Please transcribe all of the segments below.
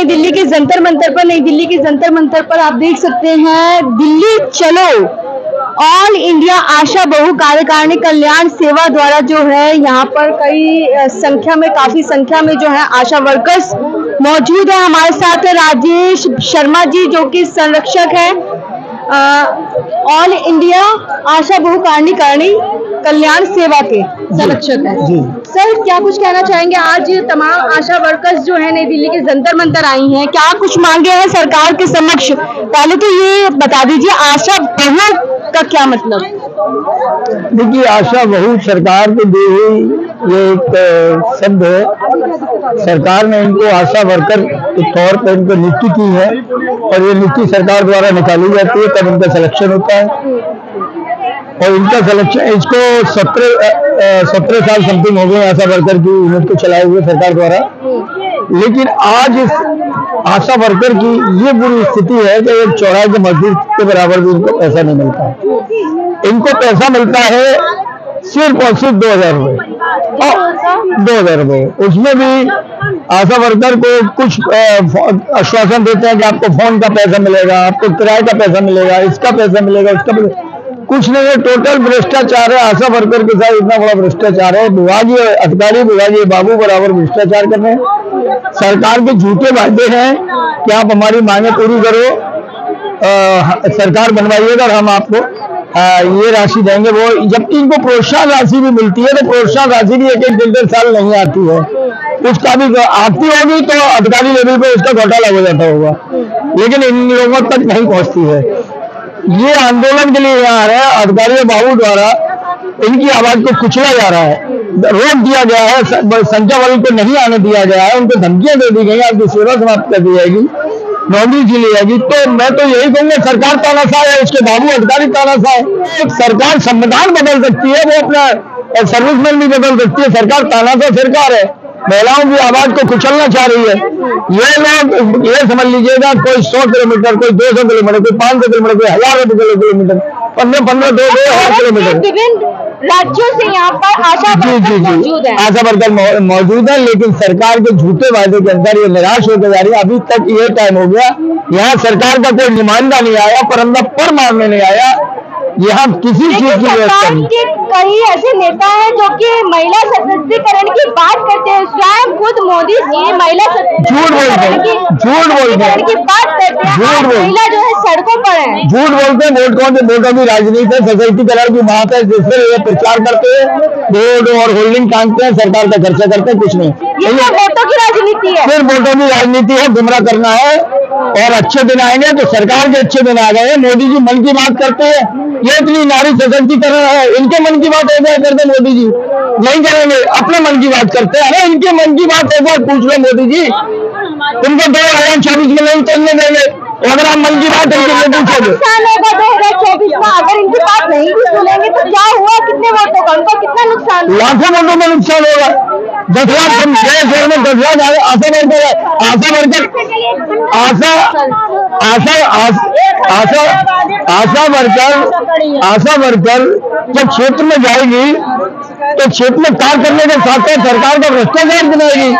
दिल्ली के जंतर मंतर पर। नई दिल्ली के जंतर मंतर पर आप देख सकते हैं दिल्ली चलो ऑल इंडिया आशा बहु कार्यकारिणी कल्याण सेवा द्वारा जो है यहाँ पर काफी संख्या में जो है आशा वर्कर्स मौजूद है। हमारे साथ राजेश शर्मा जी जो कि संरक्षक है ऑल इंडिया आशा बहु कार्यकारिणी कल्याण सेवा के संरक्षक है जी। सर क्या कुछ कहना चाहेंगे? आज तमाम आशा वर्कर्स जो है नई दिल्ली के जंतर मंतर आई हैं, क्या कुछ मांगे हैं सरकार के समक्ष? पहले तो ये बता दीजिए आशा बहु का क्या मतलब? देखिए, आशा बहु सरकार को दी हुई ये एक शब्द है। सरकार ने इनको आशा वर्कर के तौर पर इनको नियुक्ति की है और ये नियुक्ति सरकार द्वारा निकाली जाती है, तब इनका सिलेक्शन होता है और इनका सिलेक्शन इसको 17 साल समथिंग हो गए आशा वर्कर की यूनिट को चलाए हुए सरकार द्वारा। लेकिन आज इस आशा वर्कर की ये बुरी स्थिति है कि एक चौराहे के मजदूर के बराबर भी इनको पैसा नहीं मिलता। इनको पैसा मिलता है सिर्फ और सिर्फ 2000 रुपये, 2000 रुपये। उसमें भी आशा वर्कर को कुछ आश्वासन देते हैं कि आपको फोन का पैसा मिलेगा, आपको किराए का पैसा मिलेगा, इसका पैसा मिलेगा, उसका पैसा, कुछ नहीं है। टोटल भ्रष्टाचार है। आशा वर्कर के साथ इतना बड़ा भ्रष्टाचार है। विभागीय अधिकारी, विभागीय बाबू बराबर भ्रष्टाचार कर रहे हैं। सरकार के झूठे वादे हैं कि आप हमारी मांगे पूरी करो, सरकार बनवाइएगा और हम आपको ये राशि देंगे। वो जबकि इनको प्रोत्साहन राशि भी मिलती है, तो प्रोत्साहन राशि भी एक 1.5 साल नहीं आती है। उसका भी आती होगी तो अधिकारी लेवल पे उसका घोटाला हो जाता होगा, लेकिन इन लोगों तक नहीं पहुंचती है। ये आंदोलन के लिए यहाँ आ रहे हैं। अधिकारियों बाबू द्वारा इनकी आवाज को कुचला जा रहा है, रोक दिया गया है, संख्या बल को नहीं आने दिया गया है, उनको धमकियां दे दी गई, आपकी सेवा समाप्त कर दी जाएगी, नौकरी की ली जाएगी। तो मैं तो यही कहूंगा सरकार तानाशाह है, उसके बाबू अधिकारी तानाशाह है। सरकार संविधान बदल सकती है, वो अपना सर्विसमैन भी बदल सकती है। सरकार तानाशाह सरकार है, महिलाओं की आवाज को कुचलना चाह रही है। ये लोग ये समझ लीजिएगा, कोई 100 किलोमीटर, कोई 200 किलोमीटर, कोई 500 किलोमीटर, कोई 1000 किलोमीटर, 15 2000 किलोमीटर विभिन्न राज्यों से यहाँ पर आशा वर्कर मौजूद है। आशा वर्कर मौजूद है, लेकिन सरकार के झूठे वादे के अंदर ये निराश होकर जा रही है। अभी तक ये टाइम हो गया, यहाँ सरकार का कोई नुमाइंदा नहीं आया, परंदा पर मारने नहीं आया, यहाँ किसी चीज की व्यवस्था नहीं। कई ऐसे नेता हैं जो कि महिला सशक्तिकरण की बात करते हैं, स्वयं खुद मोदी जी महिला सशक्तिकरण की बात करते हैं, महिला जो है सड़कों पर है, झूठ बोलते हैं। वोट कौन से वोटों की राजनीति है, सशक्तिकरण की बात है, जिससे ये प्रचार करते हैं, वोट और होल्डिंग टांगते हैं, सरकार का खर्चा करते हैं, कुछ नहीं। ये वोटों की राजनीति है, फिर वोटों की राजनीति है, गुमराह करना है। और अच्छे दिन आएंगे तो सरकार के अच्छे दिन आ गए। मोदी जी मन की बात करते हैं, ये इतनी नारी सशक्तिकरण है, इनके मन की बात एक बार करते मोदी जी नहीं करेंगे, अपने मन की बात करते हैं। अरे इनके मन की बात एक बार पूछ लो मोदी जी, तुमको 2024 में नहीं चलने देंगे अगर आप मन की बात इनके पूछोगे। 2024 में अगर इनकी बात नहीं भी सुनेंगे तो क्या हुआ, कितने वोटों का, उनको कितना नुकसान, लाखों वोटों में नुकसान होगा। 10 लाख में 10 लाख आशा वर्कर जब क्षेत्र में जाएगी तो क्षेत्र में कार्य करने के साथ साथ सरकार का भ्रष्टाचार गिनाएगी,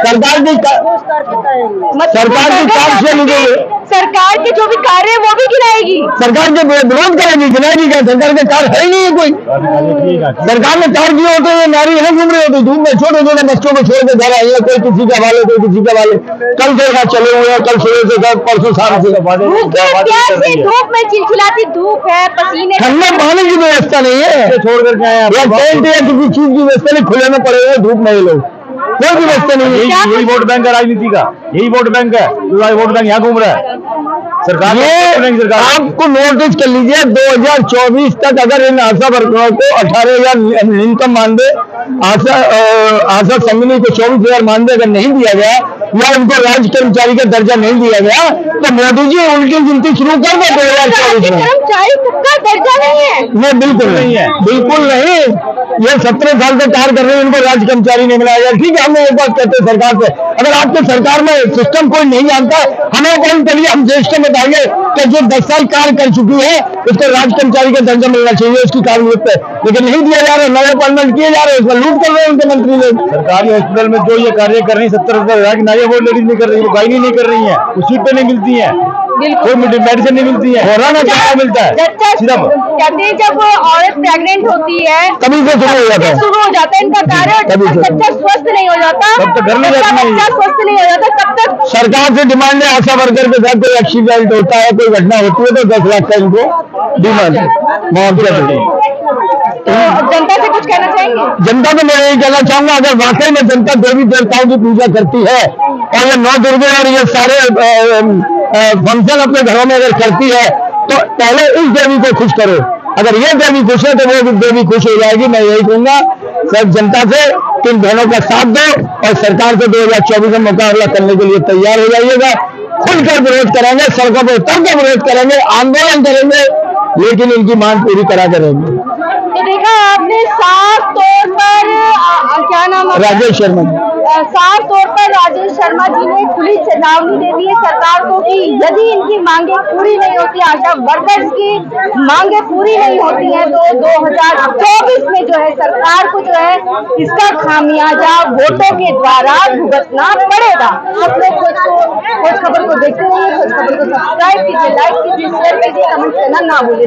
सरकार की कार्यशैली, सरकार के जो भी कार्य है वो भी गिनाएगी, सरकार के विरोध करेगी, गिनाएगी क्या? सरकार के कार्य है ही नहीं है कोई। सरकार ने कार्य किए होते हैं, नारी नहीं घूम रही होती धूप में, छोटे छोटे बच्चों को छोड़ के घर आई है, कोई किसी का वाले, कोई किसी का वाले। कल से चले हुए हैं, कल सुबह से परसों शाम से धूप में चिलचिलाती धूप है, पसीने, ठंडा पानी की व्यवस्था नहीं है, छोड़ करके आए किसी चीज की व्यवस्था नहीं, खुले में पड़े हुए धूप में ही लोग, कोई भी व्यवस्था नहीं है। यही वोट बैंक है राजनीति का, यही वोट बैंक है, वोट बैंक यहाँ घूम रहा है। सरकार आपको नोटिस कर लीजिए, 2024 तक अगर इन आशा वर्करों को 18,000 न्यूनतम मानदेय, आशा संघनी को 24,000 मानदेय अगर नहीं दिया गया या उनको राज्य कर्मचारी का दर्जा नहीं दिया गया तो मोदी जी उनकी गिनती शुरू कर दे 2024 में। कर्मचारी का दर्जा नहीं है? नहीं, बिल्कुल नहीं है, बिल्कुल नहीं। ये 17 साल से कार्य कर रहे हैं, इनको राज्य कर्मचारी नहीं मिला यार। ठीक है, हम एक बात कहते हैं सरकार से, अगर आपके सरकार में सिस्टम कोई नहीं जानता, हमें कौन करिए, हम सिस्टम बताएंगे कि जो 10 साल कार्य कर चुकी है उसको राज्य कर्मचारी का दर्जा मिलना चाहिए उसकी काबिलियत पे, लेकिन नहीं दिया जा रहा। नए अपॉइंटमेंट किए जा रहे हैं, उसमें लूट कर रहे हैं उनके मंत्री लोग। सरकारी हॉस्पिटल में जो ये कार्य कर रही है 70,000 की नाया वो लेडीज नहीं कर रही, वो गायनी नहीं कर रही है, वो सीट पे नहीं मिलती है, कोई मेडिसिन नहीं मिलती है, कोरोना क्या मिलता है। कहते हैं जब औरत प्रेग्नेंट होती है तभी से शुरू हो जाता है इनका कार्य, बच्चा स्वस्थ नहीं हो जाता, तब तक घर में जाती नहीं, बच्चा स्वस्थ नहीं हो जाता तब तक सरकार से डिमांड है। आशा वर्कर के साथ कोई एक्सीडेंट होता है, कोई घटना होती है तो 10 लाख का इनको डिमांड मुआवजा। तो जनता से कुछ कहना चाहेंगे? जनता को मैं यही कहना चाहूंगा, अगर वाकई में जनता देवी देवताओं की पूजा करती है और ये 9 दुर्गे और ये सारे फंक्शन अपने घरों में अगर करती है तो पहले इस देवी को खुश करो। अगर ये देवी खुश है तो वो देवी खुश हो जाएगी। मैं यही कहूंगा सब जनता से कि इन बहनों का साथ दो और सरकार से 2024 में मुकाबला करने के लिए तैयार हो जाइएगा। खुलकर विरोध करेंगे, सड़कों पर उतरकर विरोध करेंगे, आंदोलन करेंगे, लेकिन इनकी मांग पूरी करा करेंगे। तो देखा आपने साफ तौर पर क्या नाम है राजेश शर्मा, साफ तौर पर राजेश शर्मा जी ने खुली चेतावनी दे दी है सरकार को कि यदि इनकी मांगे पूरी नहीं होती, आशा वर्कर्स की मांगे पूरी नहीं होती हैं तो 2024 में जो है सरकार को जो है इसका खामियाजा वोटों के द्वारा भुगतना पड़ेगा। आप लोग खोज खबर को देखते रहिए, खोज खबर को सब्सक्राइब कीजिए, लाइक कीजिए, शेयर कीजिए, कमेंट करना ना भूलिए।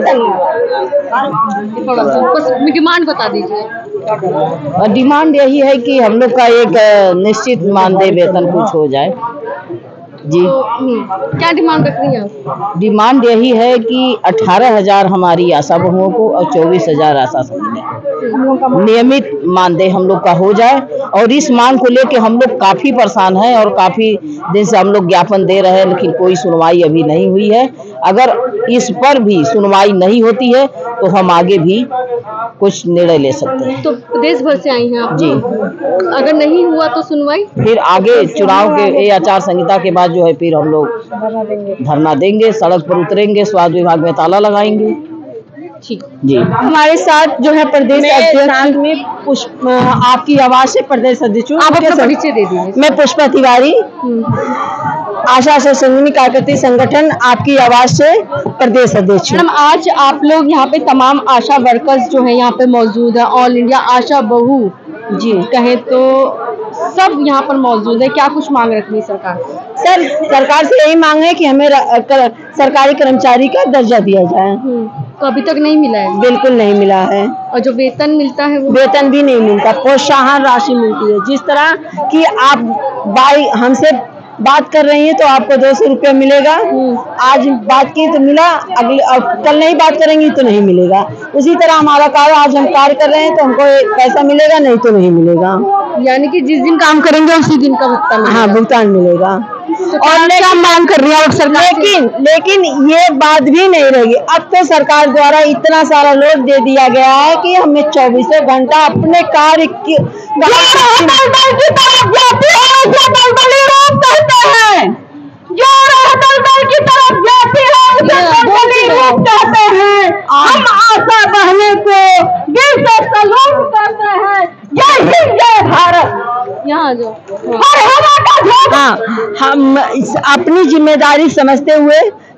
धन्यवाद। बस डिमांड बता दीजिए। डिमांड यही है कि हम लोग का एक निश्चित मानदेय वेतन कुछ हो जाए जी। क्या डिमांड रख रही हैं? डिमांड यही है कि 18,000 हमारी आशा बहुओं को और 24,000 आशा सभी नियमित मानदेय हम लोग का हो जाए। और इस मांग को लेके हम लोग काफी परेशान हैं और काफी दिन से हम लोग ज्ञापन दे रहे हैं, लेकिन कोई सुनवाई अभी नहीं हुई है। अगर इस पर भी सुनवाई नहीं होती है तो हम आगे भी कुछ निर्णय ले सकते हैं। तो प्रदेश भर से आई हैं आप जी। अगर नहीं हुआ तो सुनवाई फिर आगे चुनाव के आचार संहिता के बाद जो है फिर हम लोग धरना देंगे, सड़क पर उतरेंगे, स्वास्थ्य विभाग में ताला लगाएंगे। जी। हमारे साथ जो है प्रदेश अध्यक्ष में पुष्प, आपकी आवाज से प्रदेश अध्यक्ष, आप अपना परिचय दे दीजिए। मैं पुष्पा तिवारी, आशा से संघनी कार्यकर्ता संगठन आपकी आवाज से प्रदेश अध्यक्ष। मैडम आज आप लोग यहाँ पे तमाम आशा वर्कर्स जो है यहाँ पे मौजूद है, ऑल इंडिया आशा बहू जी कहे तो सब यहाँ पर मौजूद है, क्या कुछ मांग रखनी है सरकार? सर सरकार से यही मांग है कि हमें सरकारी कर्मचारी का दर्जा दिया जाए। तो अभी तक नहीं मिला है? बिल्कुल नहीं मिला है। और जो वेतन मिलता है वो वेतन भी नहीं मिलता, प्रोत्साहन राशि मिलती है। जिस तरह कि आप हमसे बात कर रही है तो आपको 200 रुपया मिलेगा, आज बात की तो मिला, कल नहीं बात करेंगी तो नहीं मिलेगा। उसी तरह हमारा कार्य, आज हम कार्य कर रहे हैं तो हमको पैसा मिलेगा, नहीं तो नहीं मिलेगा। यानी कि जिस दिन काम करेंगे उसी दिन का भुगतान मिलेगा। हाँ, भुगतान मिलेगा। तो और क्या मांग कर रही है सरकार? लेकिन ये बात भी नहीं रहेगी। अब तो सरकार द्वारा इतना सारा लोड दे दिया गया है कि हमें 24 घंटा अपने कार्य की हम आशा बहने को दिल से सलाम करते हैं। जय हिंद, जय भारत। यहाँ जो हाँ, हम अपनी जिम्मेदारी समझते हुए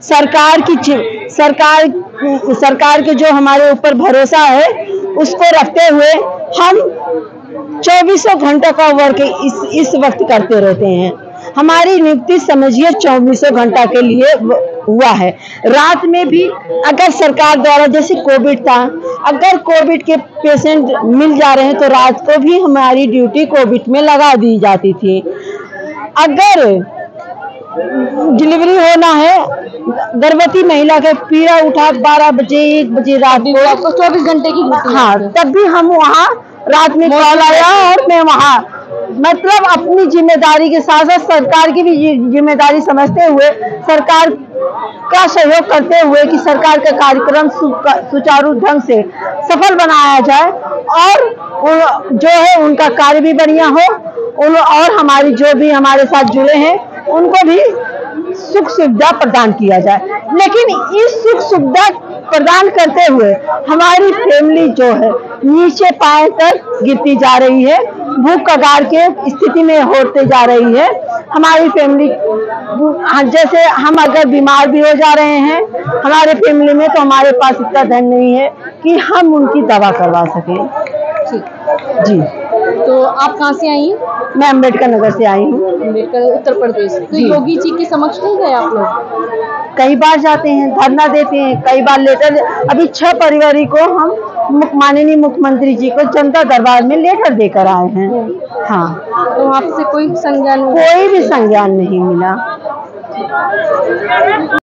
सरकार के जो हमारे ऊपर भरोसा है उसको रखते हुए हम 24 घंटा का वर्क इस वक्त करते रहते हैं। हमारी नियुक्ति समझिए 24 घंटा के लिए हुआ है। रात में भी अगर सरकार द्वारा, जैसे कोविड था, अगर कोविड के पेशेंट मिल जा रहे हैं तो रात को भी हमारी ड्यूटी कोविड में लगा दी जाती थी। अगर डिलीवरी होना है, गर्भवती महिला के पीड़ा उठा 12 बजे 1 बजे रात को 24 घंटे की, हाँ, तब भी हम वहाँ रात में कॉल आया और मैं वहाँ, मतलब अपनी जिम्मेदारी के साथ साथ सरकार की भी जिम्मेदारी समझते हुए, सरकार का सहयोग करते हुए कि सरकार का कार्यक्रम सुचारू ढंग से सफल बनाया जाए और जो है उनका कार्य भी बढ़िया हो, और हमारी जो भी हमारे साथ जुड़े हैं उनको भी सुख सुविधा प्रदान किया जाए। लेकिन इस सुख सुविधा प्रदान करते हुए हमारी फैमिली जो है नीचे पाए तक गिरती जा रही है, भूख कगार के स्थिति में होते जा रही है। हमारी फैमिली जैसे हम अगर बीमार भी हो जा रहे हैं हमारे फैमिली में, तो हमारे पास इतना धन नहीं है कि हम उनकी दवा करवा सकें। जी। तो आप कहाँ से आई हैं? मैं अम्बेडकर नगर से आई हूँ। अम्बेडकर, उत्तर प्रदेश। तो योगी जी के समक्ष नहीं गए आप लोग? कई बार जाते हैं, धरना देते हैं, कई बार लेटर, अभी 6 फरवरी को हम माननीय मुख्यमंत्री जी को जनता दरबार में लेटर देकर आए हैं। हाँ। तो आपसे कोई संज्ञान? कोई भी संज्ञान नहीं मिला।